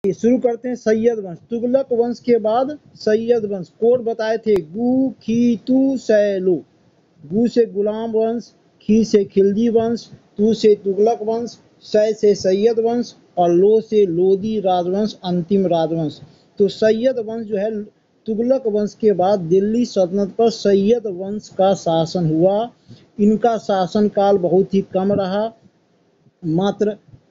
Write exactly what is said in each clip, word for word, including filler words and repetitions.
शुरू करते हैं सैयद वंश। तुगलक वंश के बाद सैयद वंश। कोड बताए थे गु, खी, तु, सै, लो। गु से गुलाम वंश, खी से खिलजी वंश, तु से तुगलक वंश, सै से सैयद वंश और लो से लोदी राजवंश, अंतिम राजवंश। तो सैयद वंश जो है, तुगलक वंश के बाद दिल्ली सल्तनत पर सैयद वंश का शासन हुआ। इनका शासन काल बहुत ही कम रहा, मात्र,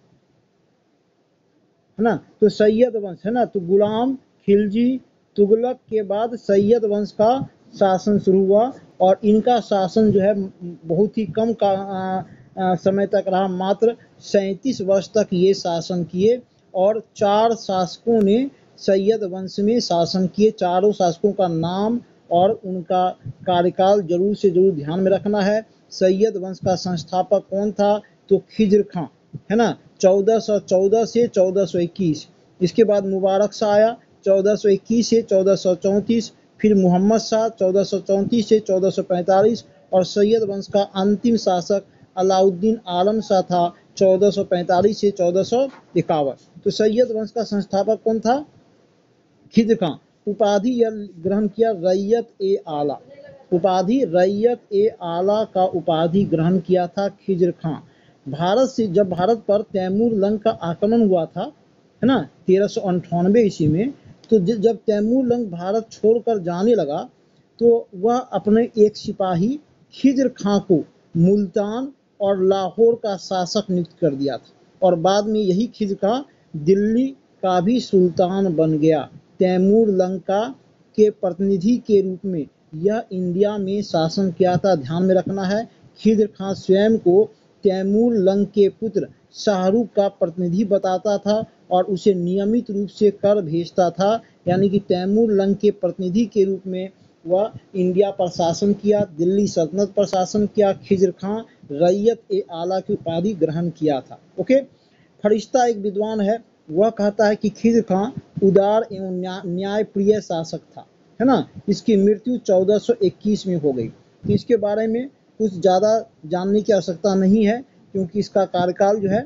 है ना। तो सैयद वंश है ना, तो गुलाम, खिलजी, तुगलक के बाद सैयद वंश का शासन शुरू हुआ और इनका शासन जो है बहुत ही कम का आ, आ, समय तक रहा, मात्र सैंतीस वर्ष तक ये शासन किए और चार शासकों ने सैयद वंश में शासन किए। चारों शासकों का नाम और उनका कार्यकाल जरूर से जरूर ध्यान में रखना है। सैयद वंश का संस्थापक कौन था, तो खिज्र खां, है ना, चौदह सौ चौदह से चौदह सौ इक्कीस। इसके बाद मुबारक शाह आया चौदह सौ इक्कीस से चौदह सौ चौंतीस। फिर मोहम्मद शाह चौदह सौ चौंतीस से चौदह सौ पैंतालीस और सैयद वंश का अंतिम शासक अलाउद्दीन आलम शाह था चौदह सौ पैंतालीस से चौदह सौ इक्यावन। तो सैयद वंश का संस्थापक कौन था, खिज्र खां। उपाधि यह ग्रहण किया रैयत ए आला। उपाधि रैयत ए आला का उपाधि ग्रहण किया था खिज्र खां। भारत से जब भारत पर तैमूर लंग का आक्रमण हुआ था, है ना, तेरह सौ अंठानवे ईस्वी में, तो जब तैमूर लंग भारत छोड़कर जाने लगा तो वह अपने एक सिपाही खिज्र खां को मुल्तान और लाहौर का शासक नियुक्त कर दिया था और बाद में यही खिज्र खां दिल्ली का भी सुल्तान बन गया। तैमूर लंका के प्रतिनिधि के रूप में यह इंडिया में शासन किया था, ध्यान में रखना है। खिज्र खां स्वयं को तैमूर लंग के पुत्र शाहरुख का प्रतिनिधि बताता था और उसे नियमित रूप से कर भेजता था, यानी कि तैमूर लंग के प्रतिनिधि के रूप में वह इंडिया पर शासन किया, दिल्ली सल्तनत पर शासन किया। खिज्र खां रैयत ए आला की उपाधि ग्रहण किया था। ओके, फरिश्ता एक विद्वान है, वह कहता है कि खिज्र खां उदार एवं न्यायप्रिय शासक था, है ना। इसकी मृत्यु चौदह सौ इक्कीस में हो गई। तो इसके बारे में कुछ ज़्यादा जानने की आवश्यकता नहीं है क्योंकि इसका कार्यकाल जो है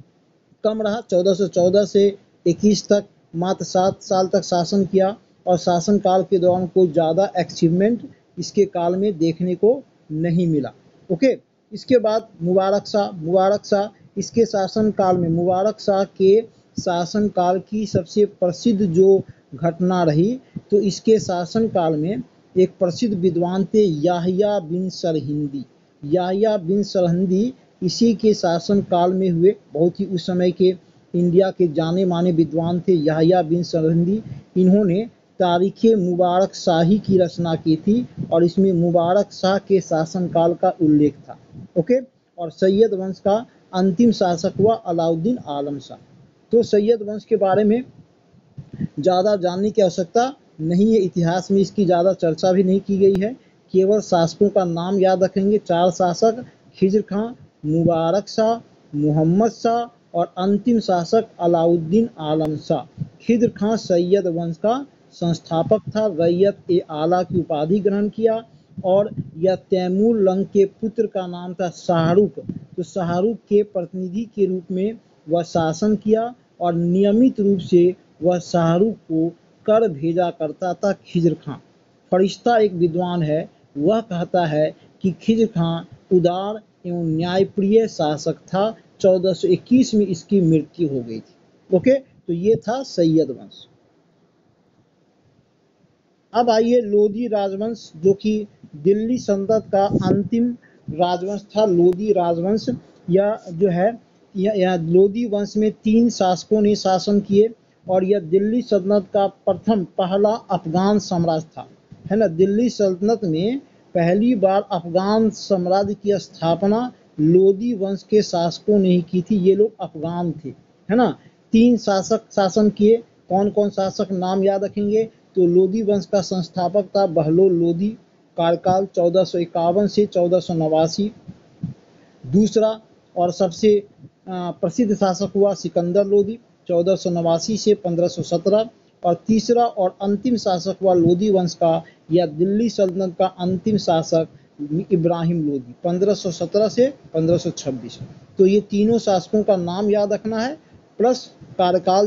कम रहा, चौदह सौ चौदह से इक्कीस तक मात्र सात साल तक शासन किया और शासन काल के दौरान कोई ज़्यादा अचीवमेंट इसके काल में देखने को नहीं मिला। ओके, इसके बाद मुबारक शाह। मुबारक शाह इसके शासन काल में, मुबारक शाह के शासन काल की सबसे प्रसिद्ध जो घटना रही, तो इसके शासन काल में एक प्रसिद्ध विद्वान थे याहिया बिन सरहिंदी। याहिया बिन सरहिंदी इसी के शासन काल में हुए, बहुत ही उस समय के इंडिया के जाने माने विद्वान थे याहिया बिन सरहिंदी। इन्होंने तारीख़ मुबारक शाही की रचना की थी और इसमें मुबारक शाह के शासन काल का उल्लेख था। ओके, और सैयद वंश का अंतिम शासक हुआ अलाउद्दीन आलम शाह। तो सैयद वंश के बारे में ज़्यादा जानने की आवश्यकता नहीं है, इतिहास में इसकी ज़्यादा चर्चा भी नहीं की गई है, केवल शासकों का नाम याद रखेंगे। चार शासक, खिज्र खां, मुबारक शाह, मोहम्मद शाह और अंतिम शासक अलाउद्दीन आलम शाह। खिज्र खां सैयद वंश का संस्थापक था, रैयत ए आला की उपाधि ग्रहण किया और यह तैमूर लंग के पुत्र का नाम था शाहरुख। तो शाहरुख के प्रतिनिधि के रूप में वह शासन किया और नियमित रूप से वह शाहरुख को कर भेजा करता था खिज्र खां। फरिश्ता एक विद्वान है, वह कहता है कि खिज्र खां उदार एवं न्यायप्रिय शासक था। चौदह सौ इक्कीस में इसकी मृत्यु हो गई थी। ओके, तो ये था सैयद वंश। अब आइए लोधी राजवंश, जो कि दिल्ली सल्तनत का अंतिम राजवंश था। लोधी राजवंश यह जो है, यह लोधी वंश में तीन शासकों ने शासन किए और यह दिल्ली सल्तनत का प्रथम पहला अफगान साम्राज्य था, है ना। दिल्ली सल्तनत में पहली बार अफगान साम्राज्य की स्थापना लोधी वंश के शासकों ने ही की थी। ये लोग अफगान थे, है ना। तीन शासक शासन किए। कौन कौन शासक, नाम याद रखेंगे। तो लोधी वंश का संस्थापक था बहलोल लोधी, कार्यकाल चौदह सौ इक्यावन से चौदह सौ नवासी। दूसरा और सबसे प्रसिद्ध शासक हुआ सिकंदर लोधी, चौदह सौ नवासी से पंद्रह सौ सत्रह। और तीसरा और अंतिम शासक हुआ लोधी वंश का या दिल्ली सल्तनत का अंतिम शासक इब्राहिम लोधी, पंद्रह सौ सत्रह से पंद्रह सौ छब्बीस। तो ये तीनों शासकों का नाम याद रखना है, प्लस कार्यकाल जो है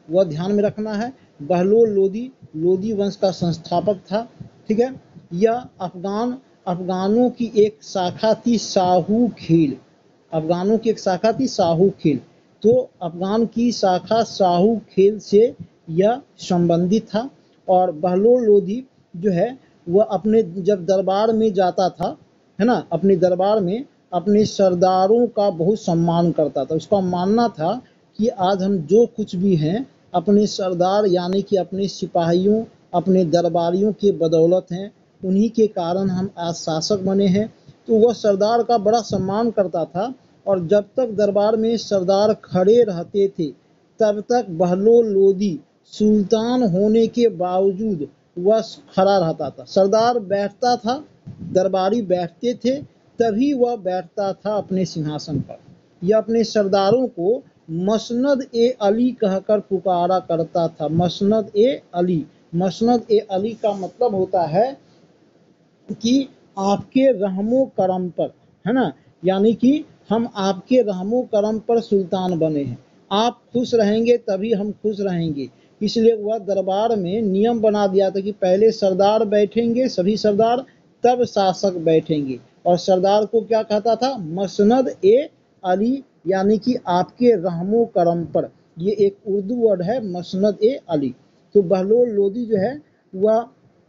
वह ध्यान में रखना है। बहलोल लोदी लोदी वंश का संस्थापक था, ठीक है। यह अफगान अफगानों की एक शाखा थी शाहू खील, अफगानों की एक शाखा थी शाहू खील। तो अफगान की शाखा शाहू खील से यह संबंधित था। और बहलोल लोदी जो है वह अपने जब दरबार में जाता था, है ना, अपने दरबार में अपने सरदारों का बहुत सम्मान करता था। उसका मानना था कि आज हम जो कुछ भी हैं अपने सरदार यानी कि अपने सिपाहियों, अपने दरबारियों के बदौलत हैं, उन्हीं के कारण हम आज शासक बने हैं। तो वह सरदार का बड़ा सम्मान करता था। और जब तक दरबार में सरदार खड़े रहते थे तब तक बहलोल लोदी सुल्तान होने के बावजूद वह खड़ा रहता था। सरदार बैठता था, दरबारी बैठते थे, तभी वह बैठता था अपने सिंहासन पर। यह अपने सरदारों को मसनद ए अली कहकर पुकारा करता था। मसनद ए अली, मसनद ए अली का मतलब होता है कि आपके रहमो करम पर, है ना, यानी कि हम आपके रहमो करम पर सुल्तान बने हैं, आप खुश रहेंगे तभी हम खुश रहेंगे। इसलिए वह दरबार में नियम बना दिया था कि पहले सरदार बैठेंगे, सभी सरदार, तब शासक बैठेंगे। और सरदार को क्या कहता था? मसनद ए अली, यानी कि आपके रहमो करम पर। ये एक उर्दू वर्ड है, मसनद ए अली। तो बहलोल लोदी जो है वह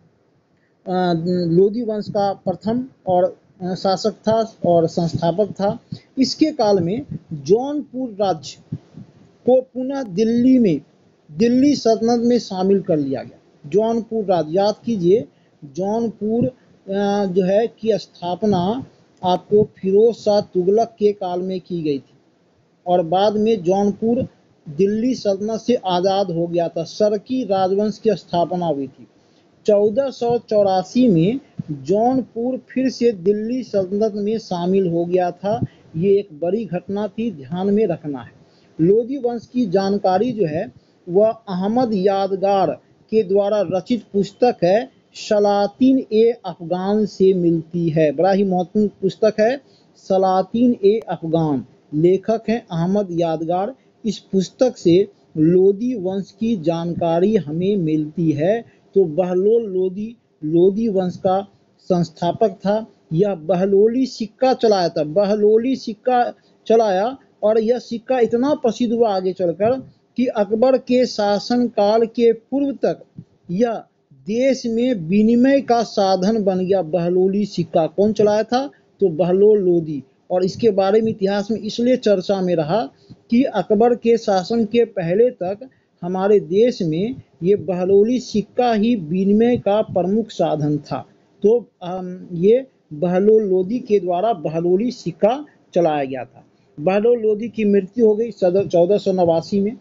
लोदी वंश का प्रथम और शासक था और संस्थापक था। इसके काल में जौनपुर राज्य को पुनः दिल्ली में दिल्ली सल्तनत में शामिल कर लिया गया। जौनपुर राज्य, याद कीजिए, जौनपुर जो है की स्थापना आपको फिरोज शाह तुगलक के काल में की गई थी और बाद में जौनपुर दिल्ली सल्तनत से आज़ाद हो गया था। सरकी राजवंश की स्थापना हुई थी। चौदह सौ चौरासी में जौनपुर फिर से दिल्ली सल्तनत में शामिल हो गया था। ये एक बड़ी घटना थी, ध्यान में रखना है। लोदी वंश की जानकारी जो है वह अहमद यादगार के द्वारा रचित पुस्तक है सलातीन ए अफगान से मिलती है। बड़ा ही महत्वपूर्ण पुस्तक है सलातीन ए अफगान, लेखक हैं अहमद यादगार। इस पुस्तक से लोदी वंश की जानकारी हमें मिलती है। तो बहलोल लोदी लोदी वंश का संस्थापक था। यह बहलोली सिक्का चलाया था, बहलोली सिक्का चलाया और यह सिक्का इतना प्रसिद्ध हुआ आगे चलकर कि अकबर के शासन काल के पूर्व तक यह देश में विनिमय का साधन बन गया। बहलोली सिक्का कौन चलाया था? तो बहलोल लोदी। और इसके बारे में इतिहास में इसलिए चर्चा में रहा कि अकबर के शासन के पहले तक हमारे देश में ये बहलोली सिक्का ही विनिमय का प्रमुख साधन था। तो ये बहलोल लोदी के द्वारा बहलोली सिक्का चलाया गया था। बहलोल लोदी की मृत्यु हो गई चौदह सौ नवासी में,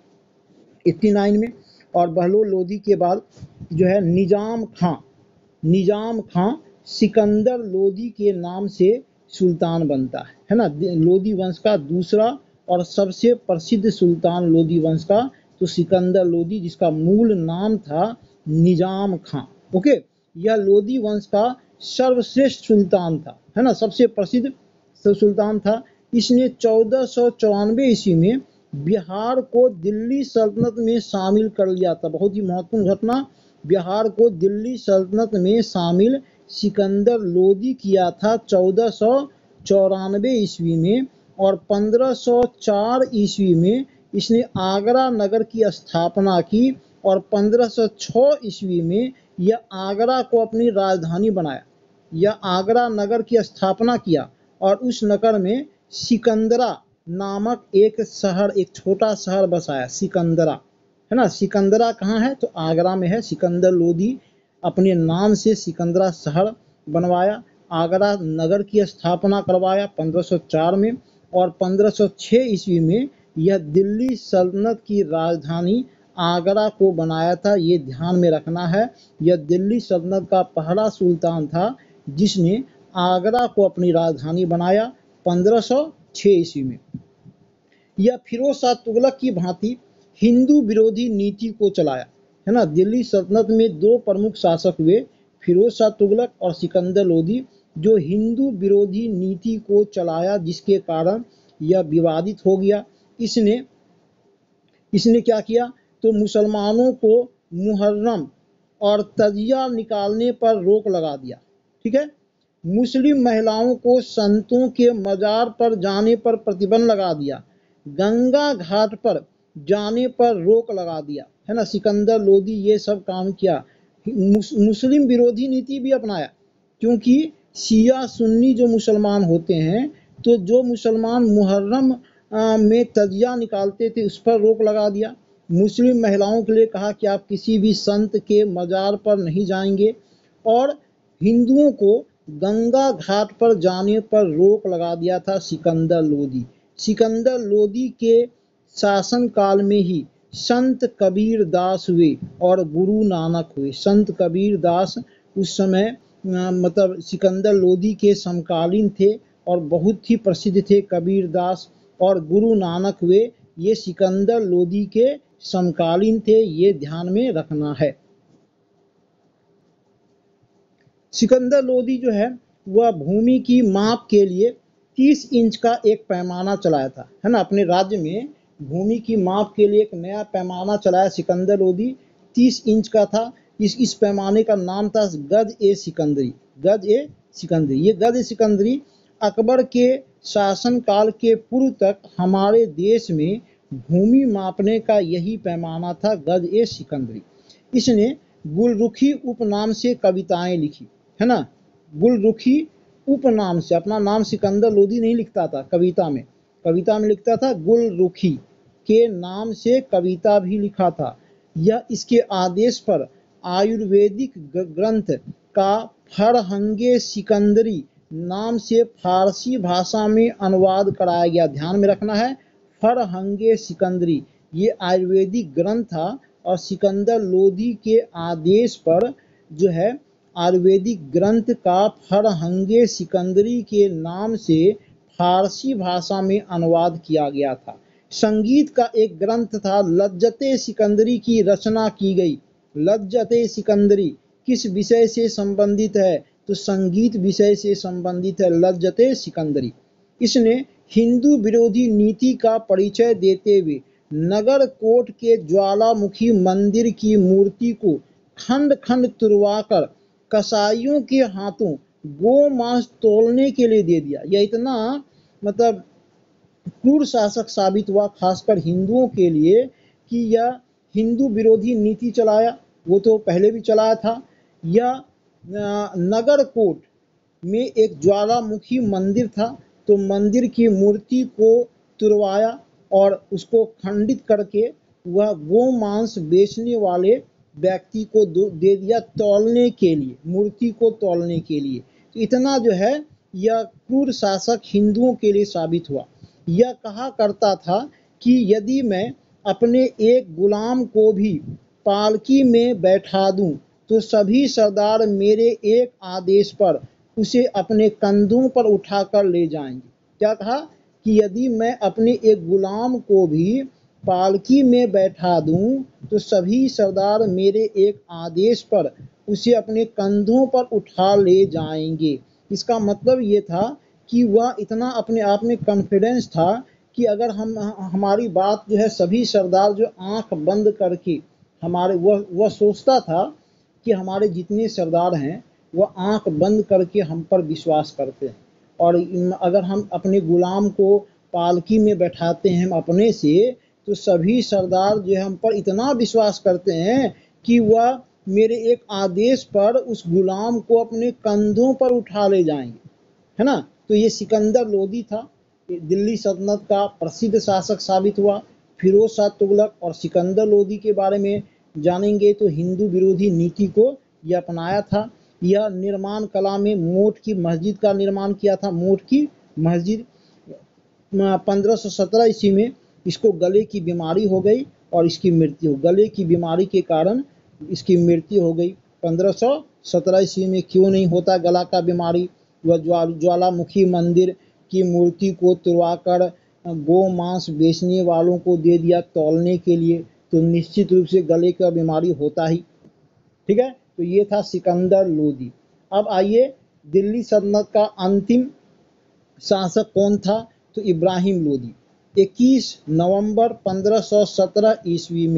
नवासी में। और बहलोल लोदी के बाद जो है निजाम खां निजाम खां सिकंदर लोदी के नाम से सुल्तान बनता है, है ना। लोदी वंश का दूसरा और सबसे प्रसिद्ध सुल्तान लोदी वंश का तो सिकंदर लोदी, जिसका मूल नाम था निजाम खां। ओके, यह लोदी वंश का सर्वश्रेष्ठ सुल्तान था, है ना, सबसे प्रसिद्ध सुल्तान था। इसने चौदह सौ चौरानवे ईस्वी में बिहार को दिल्ली सल्तनत में शामिल कर लिया था। बहुत ही महत्वपूर्ण घटना, बिहार को दिल्ली सल्तनत में शामिल सिकंदर लोदी किया था चौदह सौ चौरानवे ईस्वी में। और पंद्रह सौ चार ईस्वी में इसने आगरा नगर की स्थापना की और पंद्रह सौ छह ईस्वी में यह आगरा को अपनी राजधानी बनाया। यह आगरा नगर की स्थापना किया और उस नगर में सिकंदरा नामक एक शहर, एक छोटा शहर बसाया, सिकंदरा, है ना। सिकंदरा कहाँ है? तो आगरा में है। सिकंदर लोदी अपने नाम से सिकंदरा शहर बनवाया, आगरा नगर की स्थापना करवाया पंद्रह सौ चार में। और पंद्रह सौ छह ईस्वी में यह दिल्ली सल्तनत की राजधानी आगरा को बनाया था। ये ध्यान में रखना है, यह दिल्ली सल्तनत का पहला सुल्तान था जिसने आगरा को अपनी राजधानी बनाया पंद्रह सौ छह ईस्वी में। यह फिरोज शाह तुगलक की भांति हिंदू विरोधी नीति को चलाया, है ना। दिल्ली सल्तनत में दो प्रमुख शासक हुए, फिरोज शाह तुगलक और सिकंदर लोदी, जो हिंदू विरोधी नीति को चलाया, जिसके कारण यह विवादित हो गया। इसने इसने क्या किया? तो मुसलमानों को मुहर्रम और तजिया निकालने पर रोक लगा दिया। ठीक है। मुस्लिम महिलाओं को संतों के मजार पर जाने पर प्रतिबंध लगा दिया। गंगा घाट पर जाने पर रोक लगा दिया, है ना। सिकंदर लोदी ये सब काम किया। मुस्लिम विरोधी नीति भी अपनाया, क्योंकि शिया सुन्नी जो मुसलमान होते हैं, तो जो मुसलमान मुहर्रम में तजिया निकालते थे उस पर रोक लगा दिया। मुस्लिम महिलाओं के लिए कहा कि आप किसी भी संत के मजार पर नहीं जाएंगे, और हिंदुओं को गंगा घाट पर जाने पर रोक लगा दिया था सिकंदर लोदी। सिकंदर लोदी के शासन काल में ही संत कबीर दास हुए और गुरु नानक हुए। संत कबीर दास उस समय आ, मतलब सिकंदर लोदी के समकालीन थे और बहुत ही प्रसिद्ध थे। कबीर दास और गुरु नानक हुए, ये सिकंदर लोदी के समकालीन थे, ये ध्यान में रखना है। सिकंदर लोदी जो है वह भूमि की माप के लिए तीस इंच का एक पैमाना चलाया था, है ना। अपने राज्य में भूमि की माप के लिए एक नया पैमाना चलाया सिकंदर लोदी, तीस इंच का था। इस इस पैमाने का नाम था गज ए सिकंदरी। गज ए सिकंदरी ये गज ए सिकंदरी अकबर के शासन काल के पूर्व तक हमारे देश में भूमि मापने का यही पैमाना था, गज ए सिकंदरी। इसने गुलरुखी उपनाम से कविताएं लिखी, है ना। गुलरुखी उपनाम से, अपना नाम सिकंदर लोदी नहीं लिखता था कविता में, कविता में लिखता था गुलरुखी के नाम से कविता भी लिखा था। यह इसके आदेश पर आयुर्वेदिक ग्रंथ का फरहंगे सिकंदरी नाम से फारसी भाषा में अनुवाद कराया गया। ध्यान में रखना है, फरहंगे सिकंदरी ये आयुर्वेदिक ग्रंथ था, और सिकंदर लोदी के आदेश पर जो है आयुर्वेदिक ग्रंथ का फरहंगे सिकंदरी के नाम से फारसी भाषा में अनुवाद किया गया था। संगीत का एक ग्रंथ था लज्जते सिकंदरी की रचना की गई। लज्जते सिकंदरी किस विषय से संबंधित है, तो संगीत विषय से संबंधित है लज्जते सिकंदरी। इसने हिंदू विरोधी नीति का परिचय देते हुए नगर कोट के ज्वालामुखी मंदिर की मूर्ति को खंड खंड तुड़वाकर कसाईयों के हाथों गो मांस तोलने के लिए दे दिया। यह इतना मतलब क्रूर शासक साबित हुआ, खासकर हिंदुओं के लिए, कि यह हिंदू विरोधी नीति चलाया। वो तो पहले भी चलाया था। यह नगर कोट में एक ज्वालामुखी मंदिर था, तो मंदिर की मूर्ति को तुड़वाया और उसको खंडित करके वह गो मांस बेचने वाले व्यक्ति को दे दिया तौलने के लिए, मूर्ति को तौलने के लिए। तो इतना जो है यह क्रूर शासक हिंदुओं के लिए साबित हुआ। यह कहा करता था कि यदि मैं अपने एक गुलाम को भी पालकी में बैठा दूं तो सभी सरदार मेरे एक आदेश पर उसे अपने कंधों पर उठाकर ले जाएंगे। क्या कहा कि यदि मैं अपने एक गुलाम को भी पालकी में बैठा दूं तो सभी सरदार मेरे एक आदेश पर उसे अपने कंधों पर उठा ले जाएंगे। इसका मतलब ये था कि वह इतना अपने आप में कॉन्फिडेंस था कि अगर हम हमारी बात जो है सभी सरदार जो आंख बंद करके हमारे वह वह सोचता था कि हमारे जितने सरदार हैं वह आंख बंद करके हम पर विश्वास करते हैं, और अगर हम अपने गुलाम को पालकी में बैठाते हैं हम अपने से, तो सभी सरदार जो है हम पर इतना विश्वास करते हैं कि वह मेरे एक आदेश पर उस गुलाम को अपने कंधों पर उठा ले जाएंगे, है ना। तो ये सिकंदर लोदी था, दिल्ली सल्तनत का प्रसिद्ध शासक साबित हुआ। फिरोज शाह तुगलक और सिकंदर लोदी के बारे में जानेंगे तो हिंदू विरोधी नीति को यह अपनाया था। यह निर्माण कला में मोट की मस्जिद का निर्माण किया था। मोट की मस्जिद पंद्रह सौ सत्रह ईस्वी में इसको गले की बीमारी हो गई और इसकी मृत्यु हो गले की बीमारी के कारण इसकी मृत्यु हो गई। पंद्रह सौ सत्रह ईस्वी में क्यों नहीं होता गला का बीमारी? वह ज्वालामुखी मंदिर की मूर्ति को तुड़वाकर गो मांस बेचने वालों को दे दिया तौलने के लिए, तो निश्चित रूप से गले का बीमारी होता ही। ठीक है, तो ये था सिकंदर लोदी। अब आइए दिल्ली सल्तनत का अंतिम शासक कौन था? तो इब्राहिम लोदी। इक्कीस नवंबर पंद्रह सौ सत्रह ईस्वी में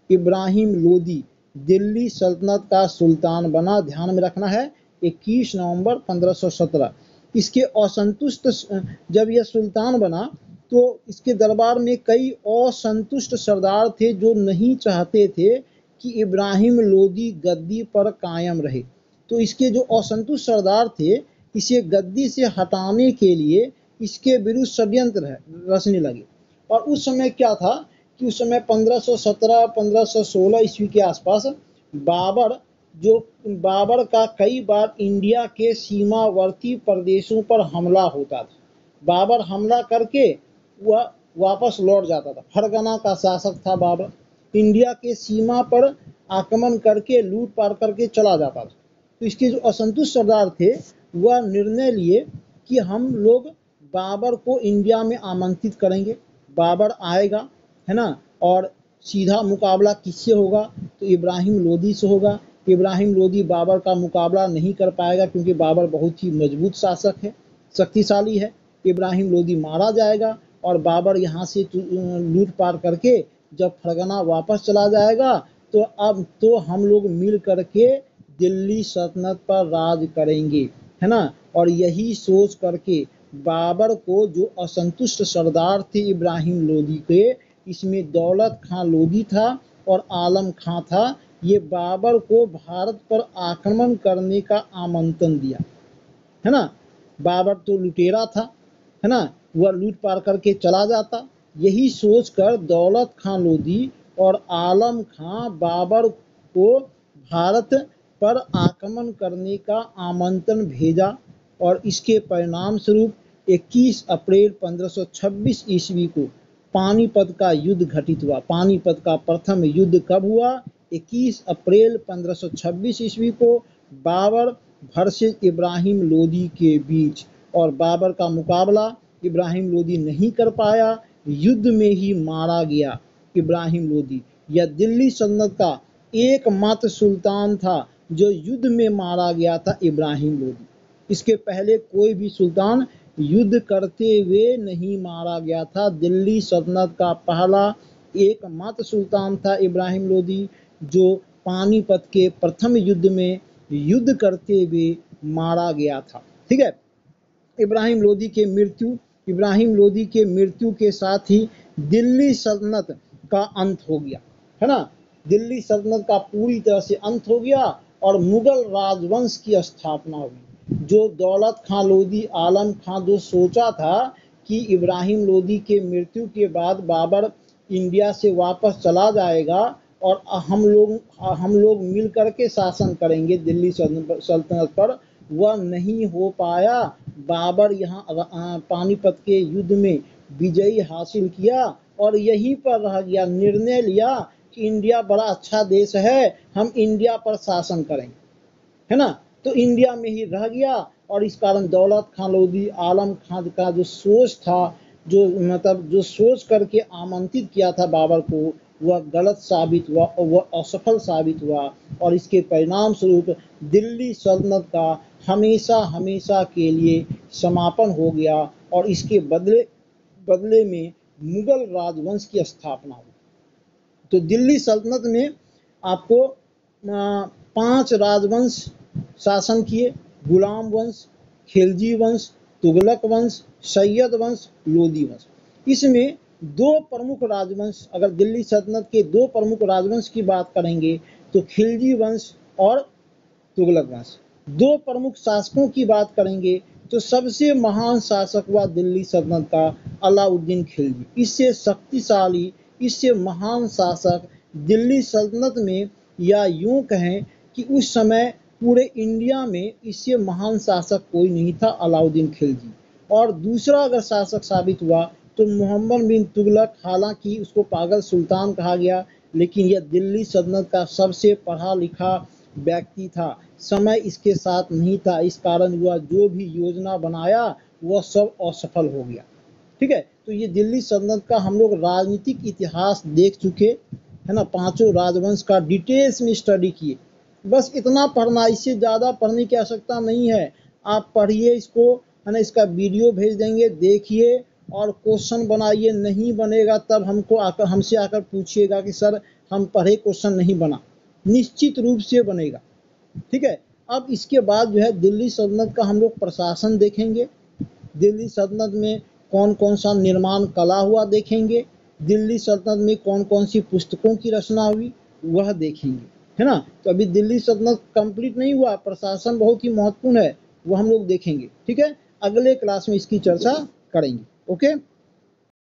इब्राहिम लोदी दिल्ली सल्तनत का सुल्तान बना। ध्यान में रखना है, इक्कीस नवंबर पंद्रह सौ सत्रह। इसके असंतुष्ट जब यह सुल्तान बना तो इसके दरबार में कई असंतुष्ट सरदार थे जो नहीं चाहते थे कि इब्राहिम लोदी गद्दी पर कायम रहे। तो इसके जो असंतुष्ट सरदार थे इसे गद्दी से हटाने के लिए इसके विरुद्ध षड्यंत्र रचने लगे। और उस समय क्या था कि उस समय पंद्रह सौ सत्रह पंद्रह सौ सोलह ईस्वी के आसपास बाबर जो बाबर का कई बार इंडिया के सीमावर्ती प्रदेशों पर हमला होता था। बाबर हमला करके वह वापस लौट जाता था। फरगना का शासक था बाबर, इंडिया के सीमा पर आक्रमण करके लूट पाट करके चला जाता था। तो इसके जो असंतुष्ट सरदार थे वह निर्णय लिए कि हम लोग बाबर को इंडिया में आमंत्रित करेंगे, बाबर आएगा, है ना, और सीधा मुकाबला किससे होगा, तो इब्राहिम लोदी से होगा। इब्राहिम लोदी बाबर का मुकाबला नहीं कर पाएगा क्योंकि बाबर बहुत ही मजबूत शासक है, शक्तिशाली है। इब्राहिम लोदी मारा जाएगा और बाबर यहाँ से लूट पाट करके जब फरगना वापस चला जाएगा तो अब तो हम लोग मिल करके दिल्ली सल्तनत पर राज करेंगे, है ना। और यही सोच करके बाबर को जो असंतुष्ट सरदार थे इब्राहिम लोदी के, इसमें दौलत खां लोदी था और आलम खां था, ये बाबर को भारत पर आक्रमण करने का आमंत्रण दिया, है ना। बाबर तो लुटेरा था, है ना, वह लूट पाट करके चला जाता। यही सोचकर दौलत खां लोदी और आलम खां बाबर को भारत पर आक्रमण करने का आमंत्रण भेजा और इसके परिणाम स्वरूप इक्कीस अप्रैल पंद्रह सौ छब्बीस ईस्वी को पानीपत का युद्ध घटित हुआ। पानीपत का प्रथम युद्ध कब हुआ? इक्कीस अप्रैल पंद्रह सौ छब्बीस ईस्वी को बाबर वर्सेस इब्राहिम लोदी के बीच। और बाबर का मुकाबला इब्राहिम लोदी नहीं कर पाया, युद्ध में ही मारा गया इब्राहिम लोदी। यह दिल्ली सल्तनत का एकमात्र सुल्तान था जो युद्ध में मारा गया था, इब्राहिम लोदी। इसके पहले कोई भी सुल्तान युद्ध करते हुए नहीं मारा गया था। दिल्ली सल्तनत का पहला एकमात्र सुल्तान था इब्राहिम लोदी जो पानीपत के प्रथम युद्ध में युद्ध करते हुए मारा गया था। ठीक है, इब्राहिम लोदी के मृत्यु इब्राहिम लोदी के मृत्यु के साथ ही दिल्ली सल्तनत का अंत हो गया, है ना। दिल्ली सल्तनत का पूरी तरह से अंत हो गया और मुगल राजवंश की स्थापना हुई। जो दौलत खां लोदी, आलम खां जो सोचा था कि इब्राहिम लोदी के मृत्यु के बाद बाबर इंडिया से वापस चला जाएगा और हम लोग हम लोग मिल करके शासन करेंगे दिल्ली सल्तनत पर, वह नहीं हो पाया। बाबर यहाँ पानीपत के युद्ध में विजयी हासिल किया और यहीं पर रह गया। निर्णय लिया कि इंडिया बड़ा अच्छा देश है, हम इंडिया पर शासन करेंगे, है ना। तो इंडिया में ही रह गया और इस कारण दौलत खां लोदी, आलम खां का जो सोच था, जो मतलब जो सोच करके आमंत्रित किया था बाबर को, वह गलत साबित हुआ और वह असफल साबित हुआ। और इसके परिणाम स्वरूप दिल्ली सल्तनत का हमेशा हमेशा के लिए समापन हो गया और इसके बदले बदले में मुगल राजवंश की स्थापना हुई। तो दिल्ली सल्तनत में आपको पांच राजवंश शासन किए: गुलाम वंश, खिलजी वंश, तुगलक वंश, सैयद वंश, लोदी वंश। इसमें दो प्रमुख राजवंश, अगर दिल्ली सल्तनत के दो प्रमुख राजवंश की बात करेंगे तो खिलजी वंश और तुगलक वंश। दो प्रमुख शासकों की बात करेंगे तो सबसे महान शासक हुआ दिल्ली सल्तनत का अलाउद्दीन खिलजी। इससे शक्तिशाली, इससे महान शासक दिल्ली सल्तनत में, या यूं कहें कि उस समय पूरे इंडिया में इससे महान शासक कोई नहीं था, अलाउद्दीन खिलजी। और दूसरा अगर शासक साबित हुआ तो मोहम्मद बिन तुगलक, हालांकि उसको पागल सुल्तान कहा गया, लेकिन यह दिल्ली सल्तनत का सबसे पढ़ा लिखा व्यक्ति था। समय इसके साथ नहीं था, इस कारण वह जो भी योजना बनाया वह सब असफल हो गया। ठीक है, तो ये दिल्ली सल्तनत का हम लोग राजनीतिक इतिहास देख चुके, है ना। पांचों राजवंश का डिटेल्स में स्टडी किए। बस इतना पढ़ना, इससे ज़्यादा पढ़ने की आवश्यकता नहीं है। आप पढ़िए इसको, है ना, इसका वीडियो भेज देंगे, देखिए और क्वेश्चन बनाइए। नहीं बनेगा तब हमको आकर हमसे आकर पूछिएगा कि सर हम पढ़े क्वेश्चन नहीं बना, निश्चित रूप से बनेगा। ठीक है, अब इसके बाद जो है दिल्ली सल्तनत का हम लोग प्रशासन देखेंगे, दिल्ली सल्तनत में कौन कौन सा निर्माण कला हुआ देखेंगे, दिल्ली सल्तनत में कौन कौन सी पुस्तकों की रचना हुई वह देखेंगे, है ना। तो अभी दिल्ली सल्तनत कंप्लीट नहीं हुआ, प्रशासन बहुत ही महत्वपूर्ण है, वो हम लोग देखेंगे। ठीक है, अगले क्लास में इसकी चर्चा करेंगे। ओके।